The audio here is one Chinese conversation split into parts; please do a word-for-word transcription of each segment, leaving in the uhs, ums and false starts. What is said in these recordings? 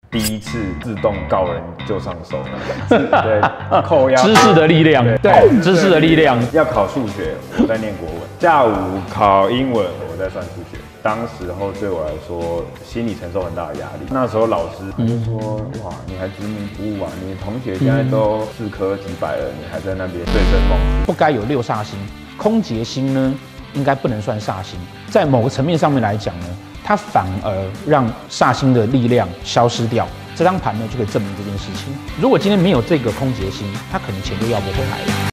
第一次自动告人就上手，对，扣押知识的力量，对，知识的力量。 要考数学，我在念国文；下午考英文，我在算数学。当时候对我来说，心理承受很大的压力。那时候老师他就说：“哇，你还执迷不悟啊！你同学现在都四科几百了，你还在那边醉生梦死。” 不该有六煞星，空劫星呢，应该不能算煞星。在某个层面上面来讲呢，它反而让煞星的力量消失掉。这张盘呢就可以证明这件事情。如果今天没有这个空劫星，他可能钱就要不回来了。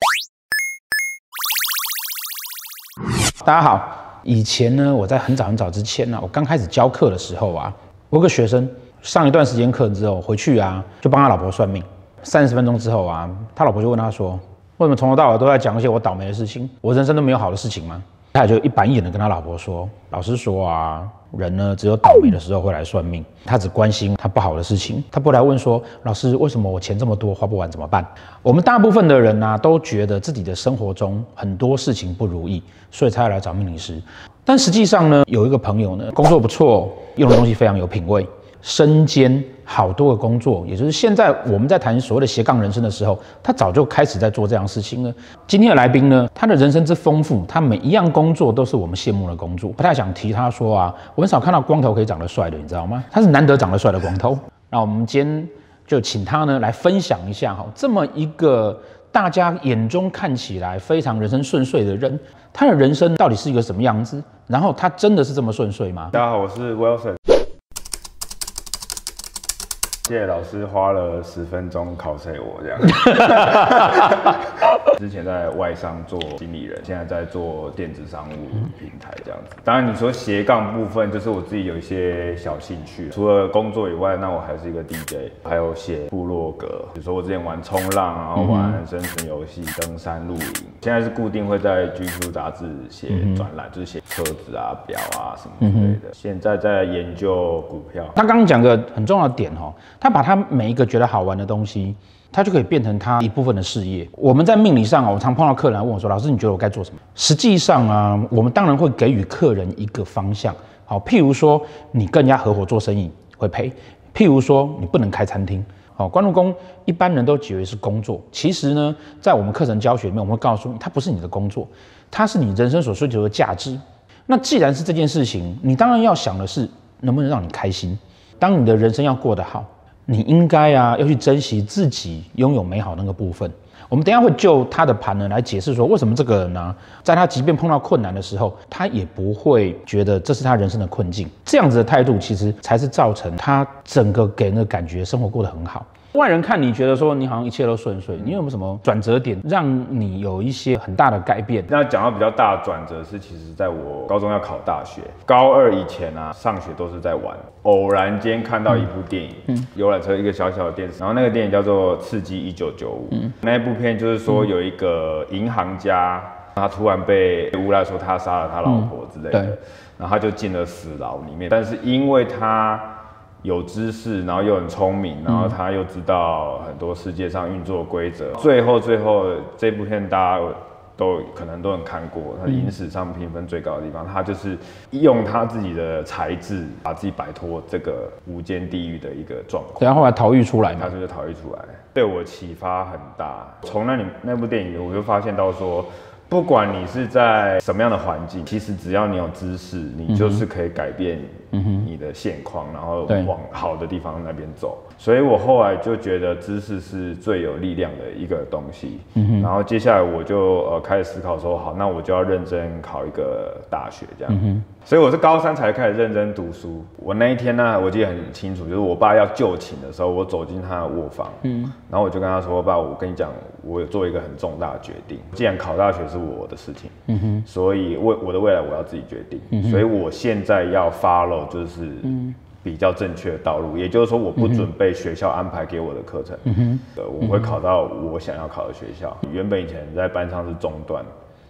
大家好。以前呢，我在很早很早之前呢、啊，我刚开始教课的时候啊，我有个学生上一段时间课之后回去啊，就帮他老婆算命。三十分钟之后啊，他老婆就问他说：“为什么从头到尾都在讲一些我倒霉的事情？我人生都没有好的事情吗？”他也就一板一眼的跟他老婆说：“老实说啊，人呢只有倒霉的时候会来算命，他只关心他不好的事情，他不来问说老师为什么我钱这么多花不完怎么办？”我们大部分的人啊，都觉得自己的生活中很多事情不如意，所以才要来找命理师。但实际上呢，有一个朋友呢，工作不错，用的东西非常有品味，身兼好多个工作，也就是现在我们在谈所谓的斜杠人生的时候，他早就开始在做这样的事情了。今天的来宾呢，他的人生之丰富，他每一样工作都是我们羡慕的工作。不太想提他说啊，我很少看到光头可以长得帅的，你知道吗？他是难得长得帅的光头。那我们今天就请他呢来分享一下哈，这么一个大家眼中看起来非常人生顺遂的人，他的人生到底是一个什么样子？然后他真的是这么顺遂吗？ 大家好，我是 Wilson。谢谢老师花了十分钟考测我这样。之前在外商做经理人，现在在做电子商务平台这样子。当然你说斜杠部分，就是我自己有一些小兴趣，除了工作以外，那我还是一个 D J， 还有写部落格。比如说我之前玩冲浪，然后玩生存游戏、登山露营。现在是固定会在 G Q 杂志写专栏，就是写车子啊、表啊什么之类的。现在在研究股票。 他刚刚讲个很重要的点哦。他把他每一个觉得好玩的东西，他就可以变成他一部分的事业。我们在命理上啊，我常碰到客人来问我说：“老师，你觉得我该做什么？”实际上啊，我们当然会给予客人一个方向。好，譬如说你跟人家合伙做生意会赔，譬如说你不能开餐厅。好，官禄宫一般人都以为是工作，其实呢，在我们课程教学里面，我们会告诉你，它不是你的工作，它是你人生所追求的价值。那既然是这件事情，你当然要想的是能不能让你开心。当你的人生要过得好，你应该啊要去珍惜自己拥有美好的那个部分。我们等一下会就他的盘呢来解释说，为什么这个人呢、啊，在他即便碰到困难的时候，他也不会觉得这是他人生的困境。这样子的态度，其实才是造成他整个给人的感觉生活过得很好。外人看你觉得说你好像一切都顺遂，你有没有什么转折点让你有一些很大的改变？ 那讲到比较大的转折是，其实在我高中要考大学，高二以前啊，上学都是在玩。偶然间看到一部电影，嗯，游览车一个小小的电视，然后那个电影叫做《刺激一九九五》。嗯，那一部片就是说有一个银行家，他突然被诬赖说他杀了他老婆之类的，嗯、然后他就进了死牢里面，但是因为他有知识，然后又很聪明，然后他又知道很多世界上运作规则。最后，最后这部片大家都可能都很看过，他影史上评分最高的地方，他就是用他自己的才智，把自己摆脱这个无间地狱的一个状况。 然后后来逃狱出来， 他就是逃狱出来，对我启发很大。从那里那部电影，我就发现到说，不管你是在什么样的环境，其实只要你有知识，你就是可以改变你的现况，然后往好的地方那边走。所以我后来就觉得知识是最有力量的一个东西。嗯、然后接下来我就呃开始思考说，好，那我就要认真考一个大学这样。嗯、所以我是高三才开始认真读书。我那一天呢，我记得很清楚，就是我爸要就寝的时候，我走进他的卧房，嗯、然后我就跟他说：“爸，我跟你讲，我有做一个很重大的决定。既然考大学是我的事情，嗯、哼所以为我的未来我要自己决定。嗯、所以我现在要 follow 就是。嗯”比较正确的道路，也就是说，我不准备学校安排给我的课程，嗯、我会考到我想要考的学校。原本以前在班上是中段，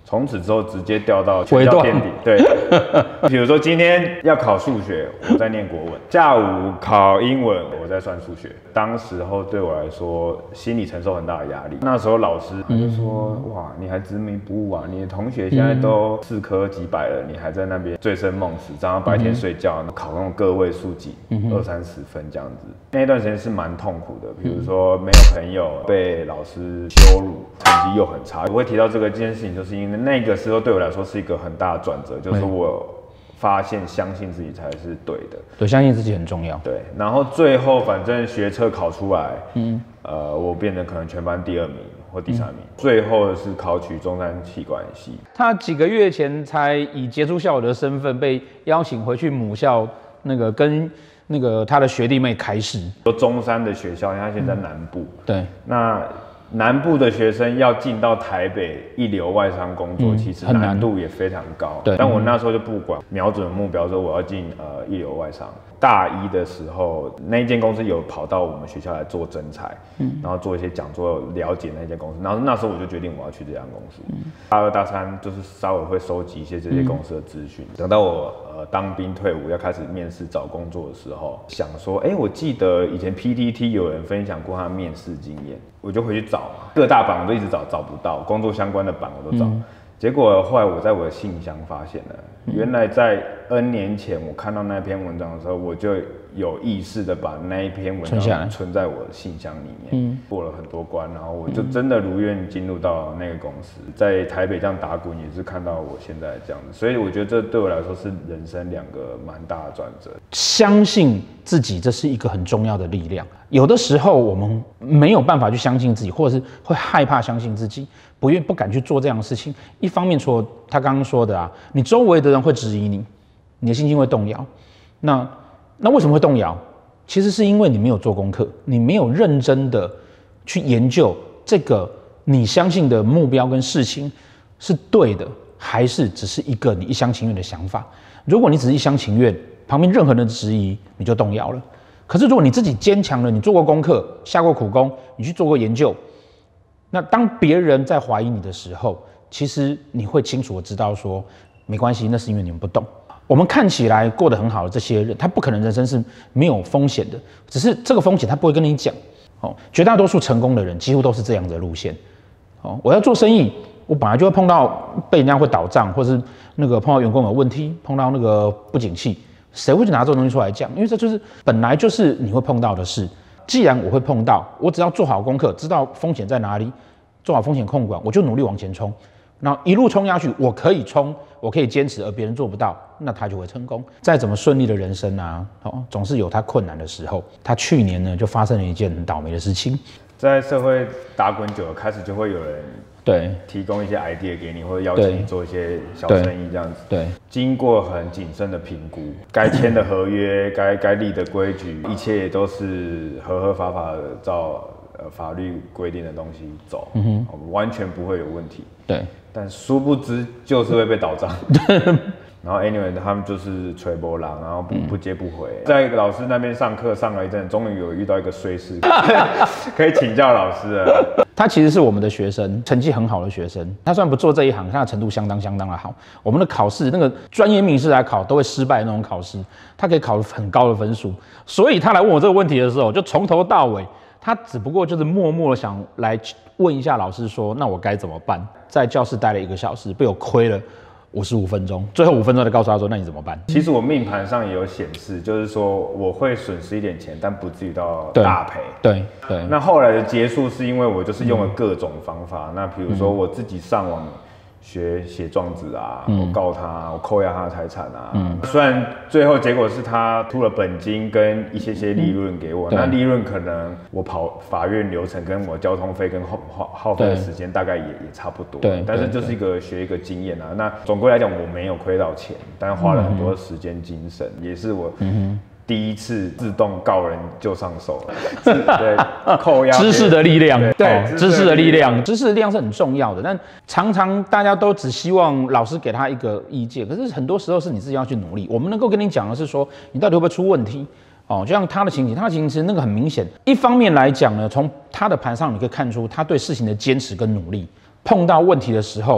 从此之后直接掉到全校垫底。对，比如说今天要考数学，我在念国文；下午考英文，我在算数学。当时候对我来说，心理承受很大的压力。那时候老师他就说：“嗯、哇，你还执迷不悟啊！你的同学现在都四科几百了，你还在那边醉生梦死，早上白天睡觉，考那种个位数几，二三十分这样子。”那段时间是蛮痛苦的，比如说没有朋友，被老师羞辱，成绩又很差。我会提到这个这件事情，就是因为那个时候对我来说是一个很大的转折，就是我发现相信自己才是对的。 对，相信自己很重要。 对，然后最后反正学测考出来，嗯，呃，我变成可能全班第二名或第三名，嗯、最后是考取中山企管系。 他几个月前才以杰出校友的身份被邀请回去母校，那个跟那个他的学弟妹开始。 说中山的学校，因为他现在在南部， 嗯、对， 那。南部的学生要进到台北一流外商工作，嗯、其实难度也非常高。对，但我那时候就不管，瞄准目标说我要进呃一流外商。大一的时候，那一间公司有跑到我们学校来做征才，嗯、然后做一些讲座，了解那间公司。然后那时候我就决定我要去这家公司。嗯、大二大三就是稍微会收集一些这些公司的资讯。嗯、等到我呃当兵退伍要开始面试找工作的时候，想说，哎、欸，我记得以前 P T T 有人分享过他的面试经验，我就回去找嘛，各大榜我都一直找找不到，工作相关的榜我都找。嗯结果后来我在我的信箱发现了，原来在 N 年前我看到那篇文章的时候，我就有意识的把那一篇文章存在我的信箱里面，嗯、过了很多关，然后我就真的如愿进入到那个公司，在台北这样打滚，也是看到我现在这样子，所以我觉得这对我来说是人生两个蛮大的转折。 相信自己，这是一个很重要的力量。有的时候我们没有办法去相信自己，或者是会害怕相信自己。不愿不敢去做这样的事情，一方面除了他刚刚说的啊，你周围的人会质疑你，你的信心会动摇。那那为什么会动摇？其实是因为你没有做功课，你没有认真的去研究这个你相信的目标跟事情是对的，还是只是一个你一厢情愿的想法。如果你只是一厢情愿，旁边任何人的质疑你就动摇了。可是如果你自己坚强了，你做过功课，下过苦功，你去做过研究。那当别人在怀疑你的时候，其实你会清楚的知道说，没关系，那是因为你们不懂。我们看起来过得很好的这些人，他不可能人生是没有风险的，只是这个风险他不会跟你讲。哦，绝大多数成功的人几乎都是这样的路线。哦，我要做生意，我本来就会碰到被人家会倒账，或是那个碰到员工有问题，碰到那个不景气，谁会去拿这种东西出来讲？因为这就是本来就是你会碰到的事。既然我会碰到，我只要做好功课，知道风险在哪里，做好风险控管，我就努力往前冲，然后一路冲下去，我可以冲，我可以坚持，而别人做不到，那他就会成功。再怎么顺利的人生啊，哦，总是有他困难的时候。他去年呢，就发生了一件很倒霉的事情， 在社会打滚久了，开始就会有人对提供一些 idea 给你，或者邀请你做一些小生意这样子。 对， 经过很谨慎的评估，该签的合约、该该立的规矩，一切也都是合合法法的照呃法律规定的东西走，嗯哼，我们完全不会有问题。 对， 但殊不知就是会被倒账。然后 anyway 他们就是吹波浪，然后不不接不回。在老师那边上课上了一阵，终于有遇到一个衰事，可以请教老师了。 他其实是我们的学生，成绩很好的学生。他虽然不做这一行，他的程度相当相当的好。我们的考试那个专业名师来考都会失败的那种考试，他可以考很高的分数。所以他来问我这个问题的时候，就从头到尾，他只不过就是默默的想来问一下老师说，那我该怎么办？在教室待了一个小时，被我亏了五十五分钟，最后五分钟才告诉他说：“那你怎么办？” 其实我命盘上也有显示，就是说我会损失一点钱，但不至于到大赔。 对 对, 对。 那后来的结束是因为我就是用了各种方法，嗯、那比如说我自己上网学写状子啊，嗯、我告他，我扣押他的财产啊。嗯、虽然最后结果是他出了本金跟一些些利润给我，嗯、那利润可能我跑法院流程跟我交通费跟耗耗耗费的时间大概也也差不多。对。但是就是一个学一个经验啊。那总归来讲，我没有亏到钱，但花了很多时间精神，嗯、也是我。嗯第一次自动告人就上手了，对，扣押知识的力量，对，哦、知识的力量，知识的力量是很重要的。但常常大家都只希望老师给他一个意见，可是很多时候是你自己要去努力。我们能够跟你讲的是说，你到底会不会出问题？哦，就像他的情形，他的情形其实那个很明显。一方面来讲呢，从他的盘上你可以看出他对事情的坚持跟努力。碰到问题的时候，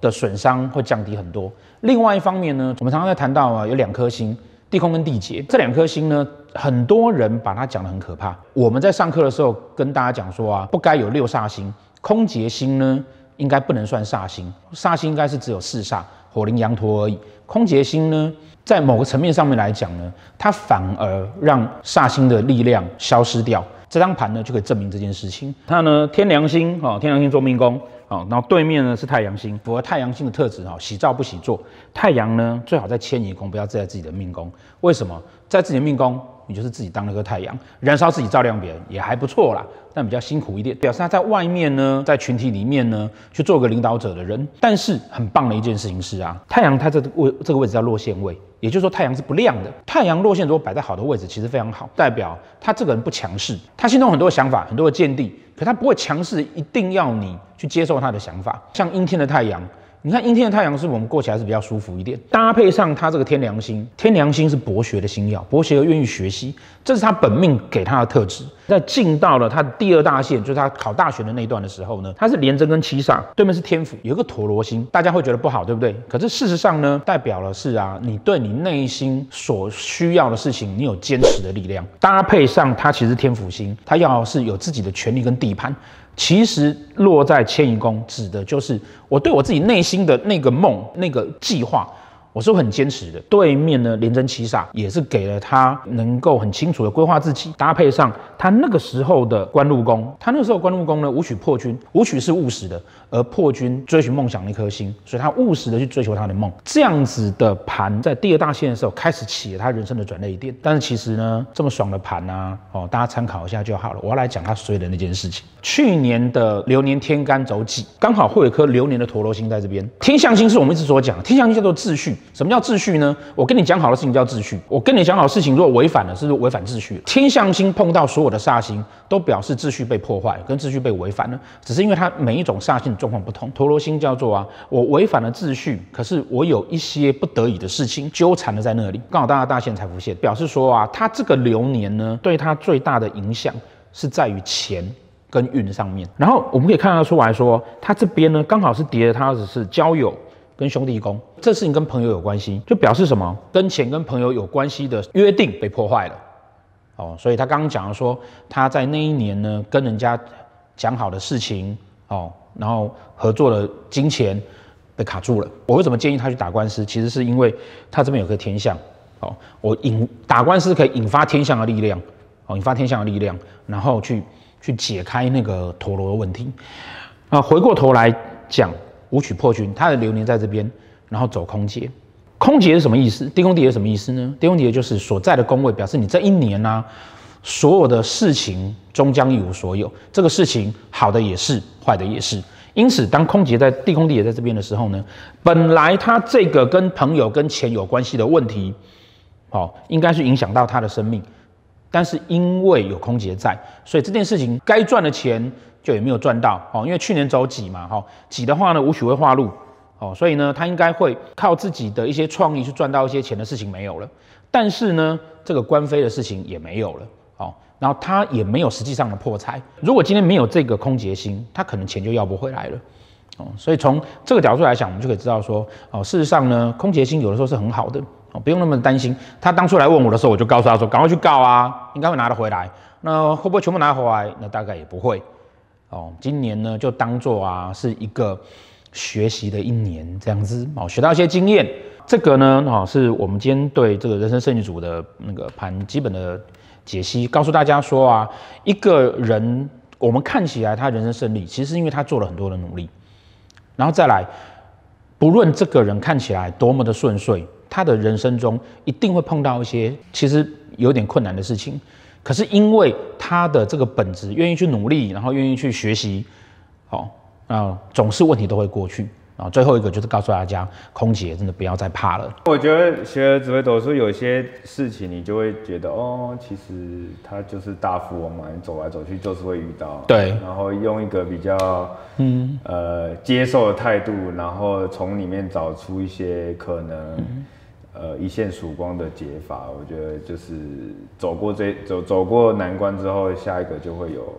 的损伤会降低很多。另外一方面呢，我们常常在谈到啊，有两颗星，地空跟地劫，这两颗星呢，很多人把它讲得很可怕。我们在上课的时候跟大家讲说啊，不该有六煞星，空劫星呢应该不能算煞星，煞星应该是只有四煞，火灵羊驼而已。空劫星呢，在某个层面上面来讲呢，它反而让煞星的力量消失掉。这张盘呢就可以证明这件事情。它呢天梁星哦，天梁星做命宫哦，然后对面呢是太阳星，符合太阳星的特质哦，喜照不喜坐。太阳呢最好在迁移宫，不要在自己的命宫。为什么？在自己的命宫，你就是自己当那颗太阳，燃烧自己照亮别人也还不错啦，但比较辛苦一点。表示他在外面呢，在群体里面呢去做个领导者的人。但是很棒的一件事情是啊，太阳它这个位这个位置叫落线位。也就是说，太阳是不亮的。太阳落线如果摆在好的位置，其实非常好，代表他这个人不强势。他心中很多的想法，很多的见地，可他不会强势，一定要你去接受他的想法。像阴天的太阳，你看阴天的太阳，是不是我们过起来是比较舒服一点？搭配上他这个天梁星，天梁星是博学的星曜，博学而愿意学习，这是他本命给他的特质。在进到了他的第二大线，就是他考大学的那一段的时候呢，他是廉贞跟七煞，对面是天府，有一个陀罗星，大家会觉得不好，对不对？可是事实上呢，代表的是啊，你对你内心所需要的事情，你有坚持的力量。搭配上他其实天府星，他要是有自己的权利跟地盘。其实落在迁移宫，指的就是我对我自己内心的那个梦、那个计划，我是很坚持的。对面呢，廉贞七煞也是给了他能够很清楚的规划自己，搭配上他那个时候的官禄宫，他那个时候官禄宫呢，武曲破军，武曲是务实的，而破军追寻梦想的一颗星，所以他务实的去追求他的梦。这样子的盘在第二大线的时候开始起了他人生的转捩点。但是其实呢，这么爽的盘啊，哦，大家参考一下就好了。我要来讲他衰的那件事情。去年的流年天干走己，刚好会有一颗流年的陀罗星在这边。天象星是我们一直所讲的，天象星叫做秩序。什么叫秩序呢？我跟你讲好的事情叫秩序，我跟你讲好的事情如果违反了，是不是违反秩序？天象星碰到所有的煞星，都表示秩序被破坏，跟秩序被违反了，只是因为它每一种煞星的状况不同。陀罗星叫做啊，我违反了秩序，可是我有一些不得已的事情纠缠了在那里，刚好大家大限才浮现，表示说啊，他这个流年呢，对他最大的影响是在于钱跟运上面。然后我们可以看得出来说，他这边呢刚好是叠的，他只是交友跟兄弟宫，这事情跟朋友有关系，就表示什么？跟钱跟朋友有关系的约定被破坏了。哦，所以他刚刚讲了说，他在那一年呢，跟人家讲好的事情，哦，然后合作的金钱被卡住了。我为什么建议他去打官司？其实是因为他这边有颗天象，哦，我引打官司可以引发天象的力量，哦，引发天象的力量，然后去去解开那个陀罗的问题。啊，回过头来讲。武曲破军，他的流年在这边，然后走空劫。空劫是什么意思？地空劫是什么意思呢？地空劫就是所在的宫位，表示你这一年啊，所有的事情终将一无所有。这个事情好的也是，坏的也是。因此，当空劫在地空地也在这边的时候呢，本来他这个跟朋友跟钱有关系的问题，哦，应该是影响到他的生命，但是因为有空劫在，所以这件事情该赚的钱。就也没有赚到哦，因为去年走己嘛，哈，己的话呢，武曲会化禄哦，所以呢，他应该会靠自己的一些创意去赚到一些钱的事情没有了，但是呢，这个官非的事情也没有了哦，然后他也没有实际上的破财。如果今天没有这个空劫星，他可能钱就要不回来了哦，所以从这个角度来讲，我们就可以知道说哦，事实上呢，空劫星有的时候是很好的哦，不用那么担心。他当初来问我的时候，我就告诉他说，赶快去告啊，应该会拿得回来。那会不会全部拿回来？那大概也不会。哦，今年呢就当作啊是一个学习的一年这样子哦，学到一些经验。这个呢，哦，是我们今天对这个人生胜利组的那个盘基本的解析，告诉大家说啊，一个人我们看起来他人生胜利，其实是因为他做了很多的努力。然后再来，不论这个人看起来多么的顺遂，他的人生中一定会碰到一些其实有点困难的事情。可是因为他的这个本质，愿意去努力，然后愿意去学习，好，啊，总是问题都会过去。啊，最后一个就是告诉大家，空姐真的不要再怕了。 我觉得学了紫微斗数，有些事情你就会觉得，哦，其实他就是大富翁嘛，你走来走去就是会遇到。 对。 然后用一个比较，嗯，呃，接受的态度，然后从里面找出一些可能。嗯呃，一线曙光的解法，我觉得就是走过这走走过难关之后，下一个就会有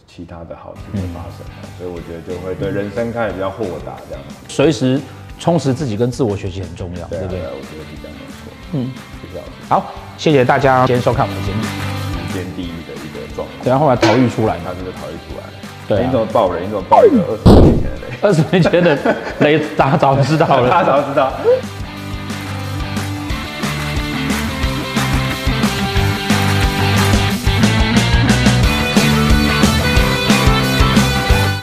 其他的好事会发生、嗯、所以我觉得就会对人生开始比较豁达这样子， 随时充实自己跟自我学习很重要， 对,、啊、对不对？ 我觉得是这样没错。 嗯， 谢谢老师。 好，谢谢大家今天收看我们的节目。 人间地狱的一个状况， 对啊，后来逃狱出来， 他这个逃狱出来， 对、啊， 你怎么爆雷？你怎么爆一个二十年前的雷？ 二十年前的雷，大家早知道了， 大家早知道。